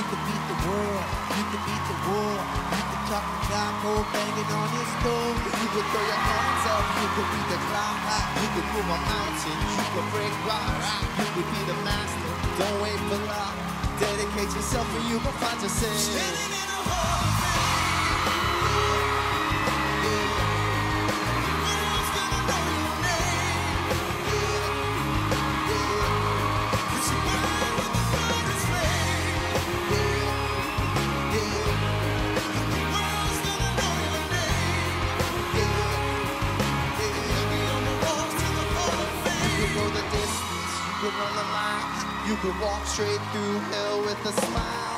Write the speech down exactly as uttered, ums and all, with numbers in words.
could beat the world, you could beat the war. You could talk to God, go banging on his door. You could throw your hands up, you could be the cloud high. You could move a mountain, you could break rocks. You could be the master, don't wait for luck. Dedicate yourself and you will find yourself standing in a hall of fame. You could run the line, you could walk straight through hell with a smile.